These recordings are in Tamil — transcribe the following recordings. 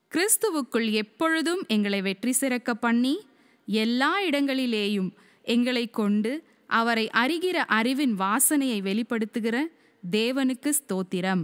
கிறிஸ்துவுக்குள் எப்பொழுதும் எங்களை வெற்றி சிறக்க பண்ணி எல்லா இடங்களிலேயும் எங்களை கொண்டு அவரை அறிகிற அறிவின் வாசனையை வெளிப்படுத்துகிற தேவனுக்கு ஸ்தோத்திரம்.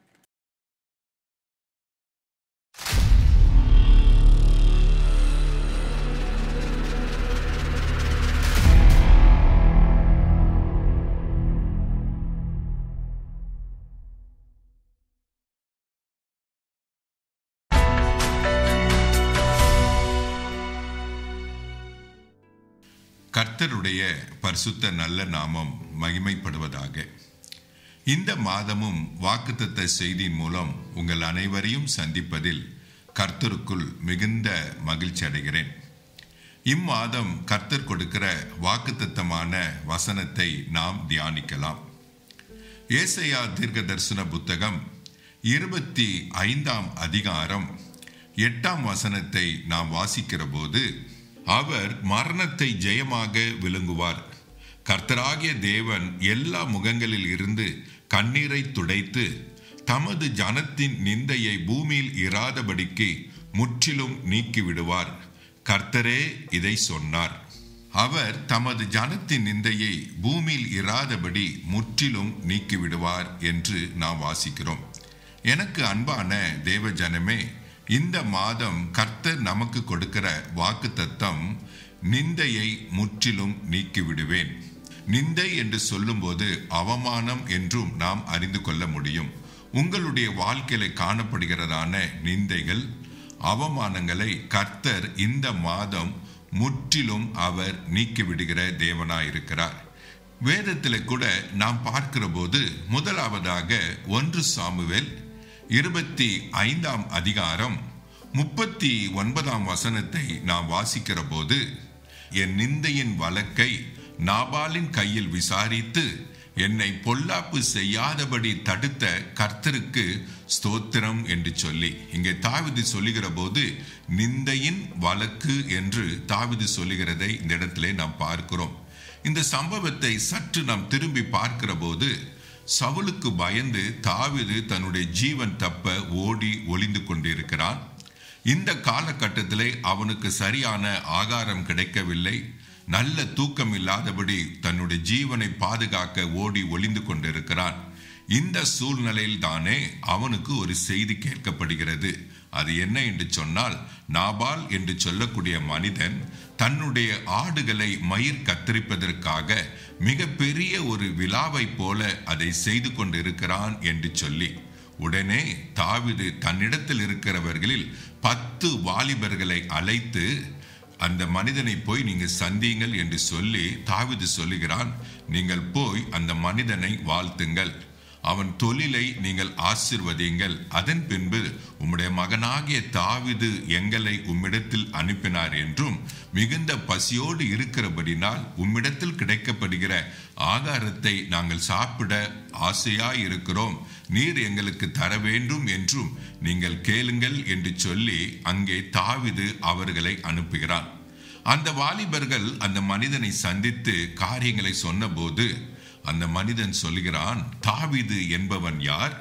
கர்த்தருடைய பரிசுத்த நல்ல நாமம் மகிமைப்படுவதாக. இந்த மாதமும் வாக்குத்தத்த செய்தியின் மூலம் உங்கள் அனைவரையும் சந்திப்பதில் கர்த்தருக்குள் மிகுந்த மகிழ்ச்சி அடைகிறேன். இம்மாதம் கர்த்தர் கொடுக்கிற வாக்குத்தத்தமான வசனத்தை நாம் தியானிக்கலாம். ஏசாயா தீர்க்க தரிசன புத்தகம் 25ஆம் அதிகாரம் 8ஆம் வசனத்தை நாம் வாசிக்கிற போது, அவர் மரணத்தை ஜெயமாக விளங்குவார். கர்த்தராகிய தேவன் எல்லா முகங்களில் இருந்து கண்ணீரை துடைத்து தமது ஜனத்தின் நிந்தையை பூமியில் இராதபடிக்கு முற்றிலும் நீக்கிவிடுவார். கர்த்தரே இதை சொன்னார். அவர் தமது ஜனத்தின் நிந்தையை பூமியில் இராதபடி முற்றிலும் நீக்கிவிடுவார் என்று நாம் வாசிக்கிறோம். எனக்கு அன்பான தேவ ஜனமே, இந்த மாதம் கர்த்தர் நமக்கு கொடுக்கிற வாக்குத்தத்தம், நிந்தையை முற்றிலும் நீக்கிவிடுவேன். நிந்தை என்று சொல்லும்போது அவமானம் என்றும் நாம் அறிந்து கொள்ள முடியும். உங்களுடைய வாழ்க்கையில காணப்படுகிறதான நிந்தைகள், அவமானங்களை கர்த்தர் இந்த மாதம் முற்றிலும் அவர் நீக்கிவிடுகிற தேவனாயிருக்கிறார். வேதத்தில் கூட நாம் பார்க்கிற போது, முதலாவதாக 1 சாமுவேல் 25ஆம் அதிகாரம் 39ஆம் வசனத்தை நாம் வாசிக்கிற போது, என் நிந்தையின் வழக்கை நாபாலின் கையில் விசாரித்து என்னை பொல்லாப்பு செய்யாதபடி தடுத்த கர்த்தருக்கு ஸ்தோத்திரம் என்று சொல்லி, இங்கே தாவீது சொல்லுகிற போது நிந்தையின் வழக்கு என்று தாவீது சொல்லுகிறதை இந்த இடத்திலே நாம் பார்க்கிறோம். இந்த சம்பவத்தை சற்று நாம் திரும்பி பார்க்கிற போது, சவுலுக்கு பயந்து தாவீது தன்னுடைய ஜீவன் தப்ப ஓடி ஒளிந்து கொண்டிருக்கிறான். இந்த காலகட்டத்திலே அவனுக்கு சரியான ஆகாரம் கிடைக்கவில்லை. நல்ல தூக்கம் இல்லாதபடி தன்னுடைய ஜீவனை பாதுகாக்க ஓடி ஒளிந்து கொண்டிருக்கிறான். இந்த சூழ்நிலையில் தானே அவனுக்கு ஒரு செய்தி கேட்கப்படுகிறது. அது என்ன என்று சொன்னால், நாபால் என்று சொல்லக்கூடிய மனிதன் தன்னுடைய ஆடுகளை மயிர் கத்தரிப்பதற்காக மிகப்பெரிய ஒரு விழாவை போல அதை செய்து கொண்டிருக்கிறான் என்று சொல்லி, உடனே தாவீது தன்னிடத்தில் இருக்கிறவர்களில் 10 வாலிபர்களை அழைத்து அந்த மனிதனை போய் நீங்க சந்தியுங்கள் என்று சொல்லி தாவீது சொல்லுகிறான். நீங்கள் போய் அந்த மனிதனை வாழ்த்துங்கள், அவன் தொழிலை நீங்கள் ஆசீர்வதியுங்கள். அதன் பின்பு உம்முடைய மகனாகிய தாவீது எங்களை உம்மிடத்தில் அனுப்பினார் என்றும், மிகுந்த பசியோடு இருக்கிறபடினால் உம்மிடத்தில் கிடைக்கப்படுகிற ஆகாரத்தை நாங்கள் சாப்பிட ஆசையாய் இருக்கிறோம், நீர் எங்களுக்கு தர வேண்டும் என்றும் நீங்கள் கேளுங்கள் என்று சொல்லி அங்கே தாவீது அவர்களை அனுப்புகிறான். அந்த வாலிபர்கள் அந்த மனிதனை சந்தித்து காரியங்களை சொன்னபோது, அந்த மனிதன் சொல்கிறான், தாவீது என்பவன் யார்?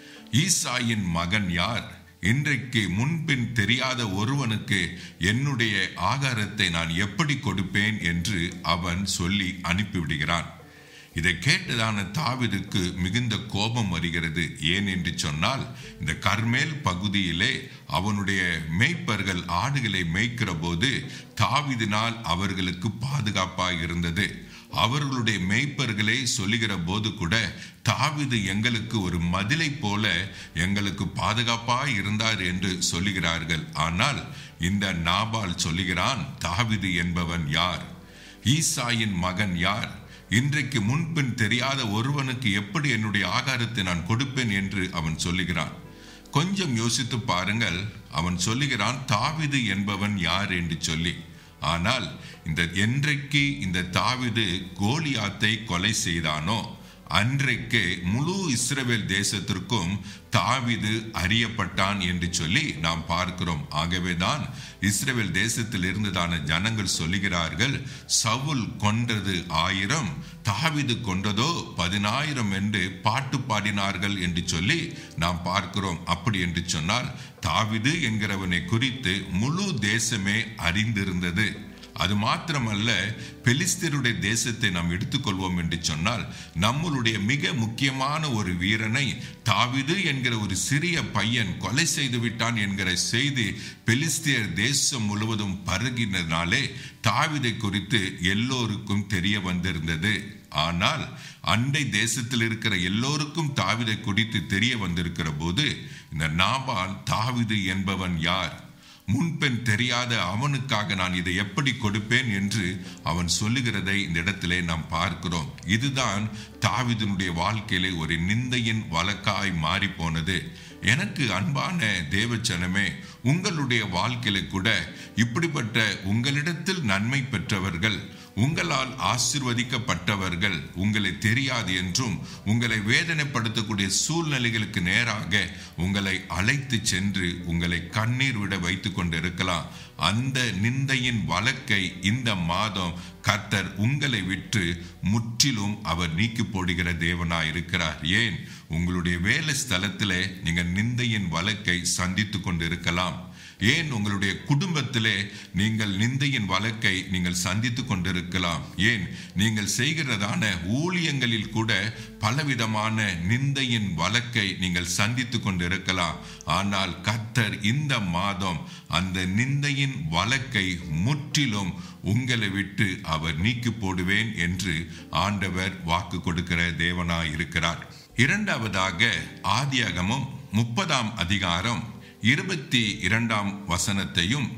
ஈசாயின் மகன் யார்? இன்றைக்கு முன்பின் தெரியாத ஒருவனுக்கு என்னுடைய ஆகாரத்தை நான் எப்படி கொடுப்பேன் என்று அவன் சொல்லி அனுப்பிவிடுகிறான். இதை கேட்டதான தாவீதுக்கு மிகுந்த கோபம் வருகிறது. ஏன் என்று சொன்னால், இந்த கர்மேல் பகுதியிலே அவனுடைய மேய்ப்பர்கள் ஆடுகளை மேய்க்கிற போது தாவீதினால் அவர்களுக்கு பாதுகாப்பாக இருந்தது. அவர்களுடைய மேய்ப்பர்களே சொல்லுகிற போது கூட, தாவீது எங்களுக்கு ஒரு மதிலை போல எங்களுக்கு பாதுகாப்பாய் இருந்தார் என்று சொல்லுகிறார்கள். ஆனால் இந்த நாபால் சொல்லுகிறான், தாவீது என்பவன் யார்? ஈசாயின் மகன் யார்? இன்றைக்கு முன்பின் தெரியாத ஒருவனுக்கு எப்படி என்னுடைய ஆகாரத்தை நான் கொடுப்பேன் என்று அவன் சொல்லுகிறான். கொஞ்சம் யோசித்து பாருங்கள், அவன் சொல்லுகிறான் தாவீது என்பவன் யார் என்று சொல்லி. ஆனால் என்றைக்கு இந்த தாவீது கோலியாத்தை கொலை செய்தானோ அன்றைக்கு முழு இஸ்ரவேல் தேசத்திற்கும் தாவீது அறியப்பட்டான் என்று சொல்லி நாம் பார்க்கிறோம். ஆகவேதான் இஸ்ரவேல் தேசத்தில் இருந்ததான ஜனங்கள் சொல்லுகிறார்கள், சவுல் கொன்றது 1000, தாவீது கொன்றதோ 10,000 என்று பாட்டு பாடினார்கள் என்று சொல்லி நாம் பார்க்கிறோம். அப்படி என்று சொன்னால் தாவீது என்கிறவனை குறித்து முழு தேசமே அறிந்திருந்தது. அது மாத்திரமல்ல, பெலிஸ்தருடைய தேசத்தை நாம் எடுத்துக்கொள்வோம் என்று சொன்னால் நம்மளுடைய மிக முக்கியமான ஒரு வீரனை தாவீது என்கிற ஒரு சிறிய பையன் கொலை செய்து விட்டான் என்கிற செய்தி பெலிஸ்தியர் தேசம் முழுவதும் பரகினதாலே தாவீதை குறித்து எல்லோருக்கும் தெரிய வந்திருந்தது. ஆனால் அண்டை தேசத்தில் இருக்கிற எல்லோருக்கும் தாவீதை குறித்து தெரிய வந்திருக்கிற போது இந்த நாபால் தாவீது என்பவன் யார், முன்பெண் தெரியாத அவனுக்காக நான் இதை எப்படி கொடுப்பேன் என்று அவன் சொல்லுகிறதை இந்த இடத்திலே நாம் பார்க்கிறோம். இதுதான் தாவீதினுடைய வாழ்க்கையிலே ஒரு நிந்தையின் வழக்காய் மாறி போனது. எனக்கு அன்பான தேவச்சனமே, உங்களுடைய வாழ்க்கையில கூட இப்படிப்பட்ட உங்களிடத்தில் நன்மை பெற்றவர்கள், உங்களால் ஆசீர்வதிக்கப்பட்டவர்கள் உங்களை தெரியாது என்றும் உங்களை வேதனைப்படுத்தக்கூடிய சூழ்நிலைகளுக்கு நேராக உங்களை அழைத்து சென்று உங்களை கண்ணீர் விட வைத்துக் கொண்டிருக்கலாம். அந்த நிந்தையின் வழக்கை இந்த மாதம் கர்த்தர் உங்களை விட்டு முற்றிலும் அவர் நீக்கி போடுகிற தேவனாய் இருக்கிறார். ஏன், உங்களுடைய வேலை ஸ்தலத்திலே நீங்கள் நிந்தையின் வழக்கை சந்தித்து கொண்டிருக்கலாம். ஏன், உங்களுடைய குடும்பத்திலே நீங்கள் நிந்தையின் வழக்கை நீங்கள் சந்தித்து கொண்டிருக்கலாம். ஏன், நீங்கள் செய்கிறதான ஊழியங்களில் கூட பலவிதமான நிந்தையின் வழக்கை நீங்கள் சந்தித்து கொண்டிருக்கலாம். ஆனால் கர்த்தர் இந்த மாதம் அந்த நிந்தையின் வழக்கை முற்றிலும் உங்களை விட்டு அவர் நீக்கி போடுவேன் என்று ஆண்டவர் வாக்கு கொடுக்கிற தேவனாய் இருக்கிறார். இரண்டாவதாக ஆதியாகமம் 30ஆம் அதிகாரம் 22ஆம் வசனத்தையும்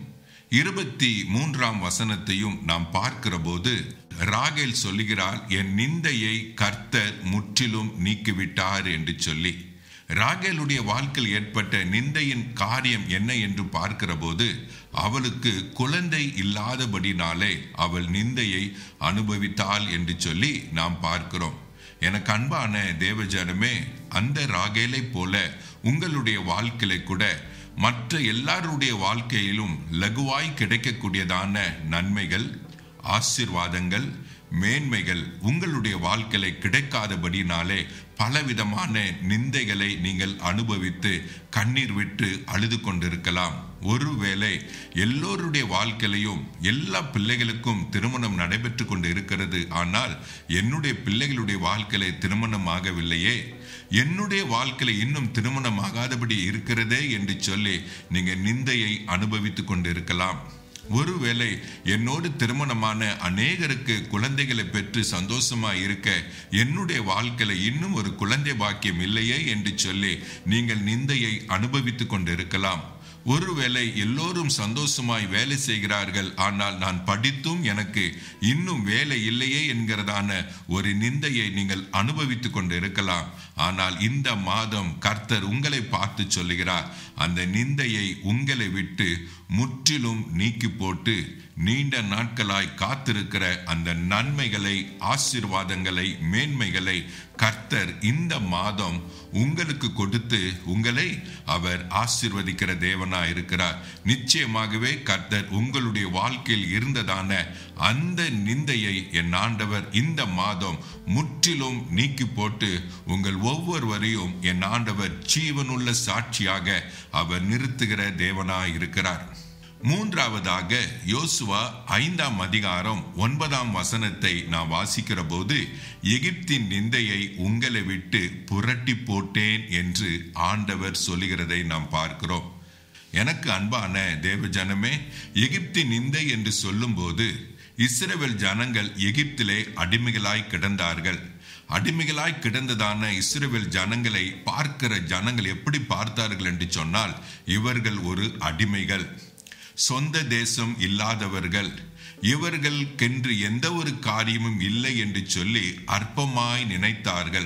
23ஆம் வசனத்தையும் நாம் பார்க்கிற போது ராகேல் சொல்லுகிறாள், என் நிந்தையை கர்த்தர் முற்றிலும் நீக்கிவிட்டார் என்று சொல்லி. ராகேலுடைய வாழ்க்கையில் ஏற்பட்ட நிந்தையின் காரியம் என்ன என்று பார்க்கிற போது அவளுக்கு குழந்தை இல்லாதபடினாலே அவள் நிந்தையை அனுபவித்தாள் என்று சொல்லி நாம் பார்க்கிறோம். எனக்கு அன்பான தேவஜனமே, அந்த ராகேலை போல உங்களுடைய வாழ்க்கையில கூட மற்ற எல்லாருடைய வாழ்க்கையிலும் லகுவாய் கிடைக்கக்கூடியதான நன்மைகள், ஆசீர்வாதங்கள், மேன்மைகள் உங்களுடைய வாழ்க்கையில கிடைக்காதபடினாலே பலவிதமான நிந்தைகளை நீங்கள் அனுபவித்து கண்ணீர் விட்டு அழுது கொண்டிருக்கலாம். ஒருவேளை எல்லோருடைய வாழ்க்கையிலையும் எல்லா பிள்ளைகளுக்கும் திருமணம் நடைபெற்று கொண்டு இருக்கிறது. ஆனால் என்னுடைய பிள்ளைகளுடைய வாழ்க்கையில திருமணம் ஆகவில்லையே, என்னுடைய வாழ்க்கையில இன்னும் திருமணம் ஆகாதபடி இருக்கிறதே என்று சொல்லி நீங்க நிந்தையை அனுபவித்துக் கொண்டு இருக்கலாம். ஒருவேளை என்னோடு திருமணமான அநேகருக்கு குழந்தைகளை பெற்று சந்தோஷமா இருக்க என்னுடைய வாழ்க்கையில இன்னும் ஒரு குழந்தை பாக்கியம் இல்லையே என்று சொல்லி நீங்கள் நிந்தையை அனுபவித்துக் கொண்டு இருக்கலாம். ஒருவேளை எல்லோரும் சந்தோஷமாய் வேலை செய்கிறார்கள், ஆனால் நான் படித்தும் எனக்கு இன்னும் வேலை இல்லையே என்கிறதான ஒரு நிந்தையை நீங்கள் அனுபவித்துக் கொண்டு இருக்கலாம். ஆனால் இந்த மாதம் கர்த்தர் உங்களை பார்த்து சொல்லுகிறார், அந்த நிந்தையை உங்களை விட்டு முற்றிலும் நீக்கி போட்டு நீண்ட நாட்களாய் காத்திருக்கிற அந்த நன்மைகளை, ஆசீர்வாதங்களை, மேன்மைகளை கர்த்தர் இந்த மாதம் உங்களுக்கு கொடுத்து உங்களை அவர் ஆசீர்வதிக்கிற தேவனாய் இருக்கிறார். நிச்சயமாகவே கர்த்தர் உங்களுடைய வாழ்க்கையில் இருந்ததான அந்த நிந்தையை என் ஆண்டவர் இந்த மாதம் முற்றிலும் நீக்கி போட்டு உங்கள் ஒவ்வொருவரையும் என் ஆண்டவர் ஜீவனுள்ள சாட்சியாக அவர் நிறுத்துகிற தேவனாய் இருக்கிறார். மூன்றாவதாக யோசுவா 5ஆம் அதிகாரம் 9ஆம் வசனத்தை நான் வாசிக்கிற போது, எகிப்தின் நிந்தையை உங்களை விட்டு புரட்டி போட்டேன் என்று ஆண்டவர் சொல்லுகிறதை நாம் பார்க்கிறோம். எனக்கு அன்பான தேவஜனமே, எகிப்தின் நிந்தை என்று சொல்லும் போது இஸ்ரவேல் ஜனங்கள் எகிப்திலே அடிமைகளாய் கிடந்தார்கள். அடிமைகளாய் கிடந்ததான இஸ்ரவேல் ஜனங்களை பார்க்கிற ஜனங்கள் எப்படி பார்த்தார்கள் என்று சொன்னால், இவர்கள் ஒரு அடிமைகள், சொந்த தேசம் இல்லாதவர்கள், இவர்களுக்கென்று எந்த ஒரு காரியமும் இல்லை என்று சொல்லி அற்பமாய் நினைத்தார்கள்.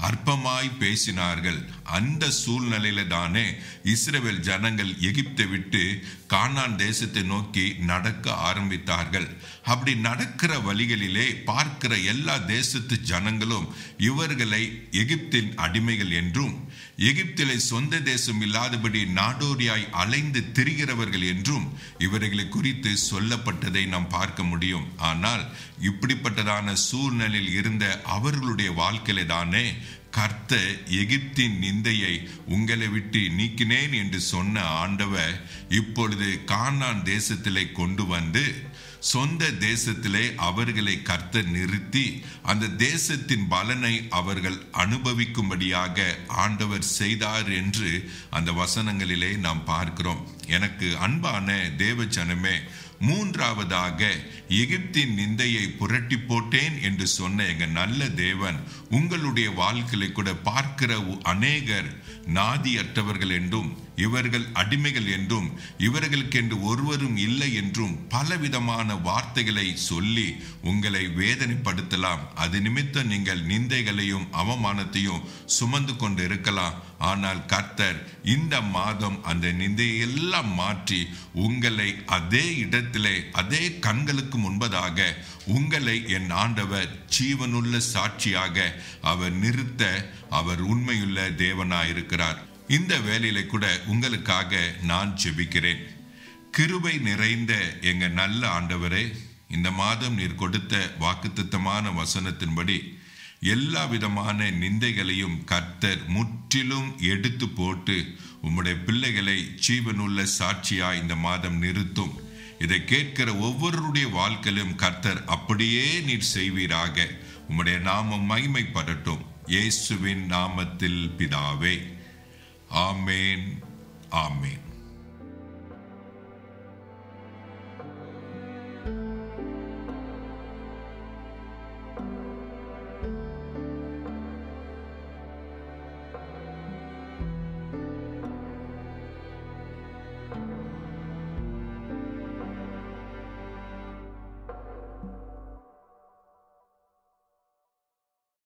அற்பமாய் பேசினார்கள். அந்த சூழ்நிலையில தானே இஸ்ரவேல் ஜனங்கள் எகிப்தை விட்டு கானான் தேசத்தை நோக்கி நடக்க ஆரம்பித்தார்கள். அப்படி நடக்கிற வழிகளிலே பார்க்கிற எல்லா தேசத்து ஜனங்களும் இவர்களை எகிப்தின் அடிமைகள் என்றும், எகிப்திலே சொந்த தேசம் இல்லாதபடி நாடோடியாய் அலைந்து திரிகிறவர்கள் என்றும் இவர்களை குறித்து சொல்லப்பட்டதை நாம் பார்க்க முடியும். ஆனால் இப்படிப்பட்டதான சூழ்நிலையில் இருந்த அவர்களுடைய வாழ்க்கையில தானே கர்த்தர் எகிப்தின் நிந்தையை உங்களை விட்டு நீக்கினேன் என்று சொன்ன ஆண்டவர் இப்பொழுது கானான் தேசத்திலே கொண்டு வந்து சொந்த தேசத்திலே அவர்களை கர்த்தர் நிறுத்தி அந்த தேசத்தின் பலனை அவர்கள் அனுபவிக்கும்படியாக ஆண்டவர் செய்தார் என்று அந்த வசனங்களிலே நாம் பார்க்கிறோம். எனக்கு அன்பான தேவஜனமே, மூன்றாவதாக எகிப்தின் நிந்தையை புரட்டி போட்டேன் என்று சொன்ன எங்க நல்ல தேவன் உங்களுடைய வாழ்க்கையை கூட பார்க்கிற அநேகர் நாதியற்றவர்கள் என்றும், இவர்கள் அடிமைகள் என்றும், இவர்களுக்கு என்று ஒருவரும் இல்லை என்றும் பலவிதமான வார்த்தைகளை சொல்லி உங்களை வேதனைப்படுத்தலாம். அது நிமித்தம் நீங்கள் நிந்தைகளையும் அவமானத்தையும் சுமந்து கொண்டு இருக்கலாம். ஆனால் கர்த்தர் இந்த மாதம் அந்த நிந்தையெல்லாம் மாற்றி உங்களை அதே இடத்திலே அதே கண்களுக்கு முன்பதாக உங்களை என் ஆண்டவர் ஜீவனுள்ள சாட்சியாக அவர் நிறுத்த அவர் உண்மையுள்ள தேவனாயிருக்கிறார். இந்த வேளையில கூட உங்களுக்காக நான் ஜெபிக்கிறேன். கிருபை நிறைந்த எங்க நல்ல ஆண்டவரே, இந்த மாதம் நீர் கொடுத்த வாக்குத்தத்தமான வசனத்தின்படி எல்லா விதமான நிந்தைகளையும் கர்த்தர் முற்றிலும் எடுத்து போட்டு உம்முடைய பிள்ளைகளை ஜீவனுள்ள சாட்சியாய் இந்த மாதம் நிறுத்தும். இதை கேட்கிற ஒவ்வொருடைய வாழ்க்கையிலும் கர்த்தர் அப்படியே நீர் செய்வீராக. உம்முடைய நாமம் மகிமைப்படட்டும். இயேசுவின் நாமத்தில் பிதாவே, ஆமேன், ஆமேன்.